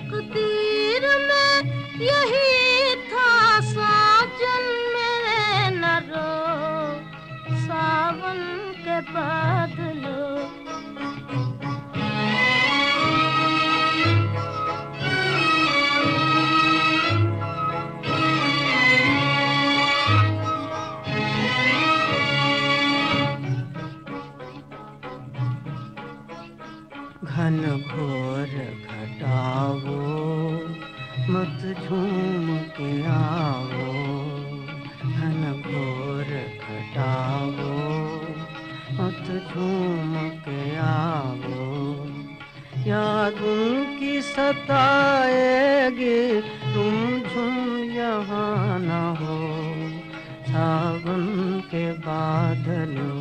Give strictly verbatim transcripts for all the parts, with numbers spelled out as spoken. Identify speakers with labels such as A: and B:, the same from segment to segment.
A: तकदीर में यही था साजन मेरे, न रो सावन के बादलों।
B: घन घोर घटाओ मत झूम के आओ, घन घोर घटाओ मत झूम के आओ। याद उनकी सताएगी तुम झूम यहाँ न हो, सावन के बादलों।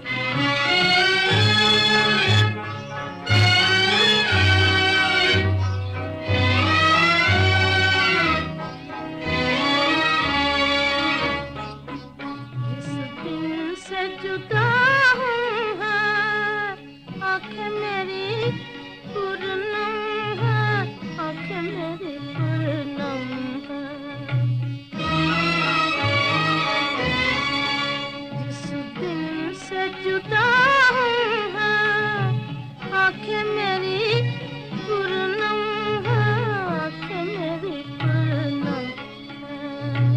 A: जुदा हूँ आँखें मेरी पूर्णम है, आँखें मेरी पूर्णम है। जिस दिन से जुदा हूँ आँखें मेरी पूर्णम है, आँखें मेरी पूर्णम है।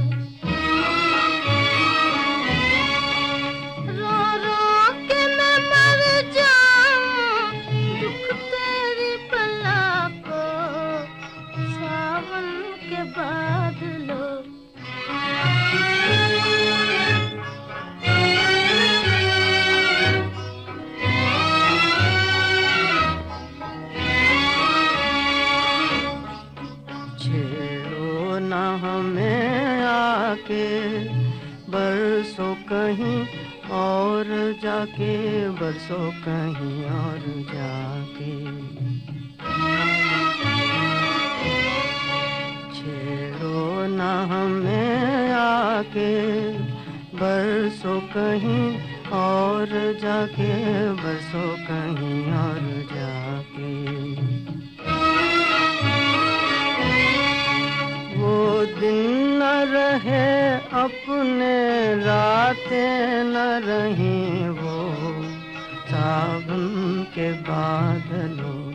B: छेड़ो न हमें आके बरसों कहीं और जाके, बरसों कहीं और जाके। छेड़ो न हमें आके बरसों कहीं और जाके, बरसों कहीं और जाके। वो दिन न रहे अपने, रातें न रहीं वो सावन के बादलों।